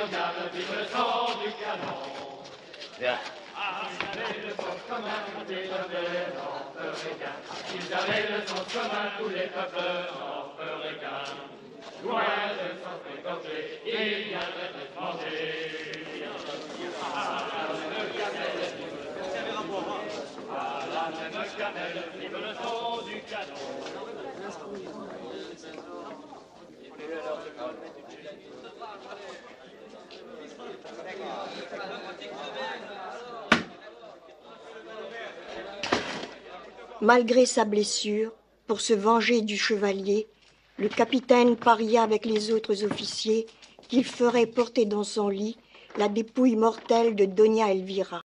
mémorial, vive le son du canon. Bien. Ils avaient le son commun, tous les peuples nord-américains. Ils avaient le son commun, tous les peuples nord-américains. Loin de s'en fréquenter, ils viendraient de manger. À la même cannelle, vive le son du canon. Malgré sa blessure, pour se venger du chevalier, le capitaine paria avec les autres officiers qu'il ferait porter dans son lit la dépouille mortelle de Doña Elvira.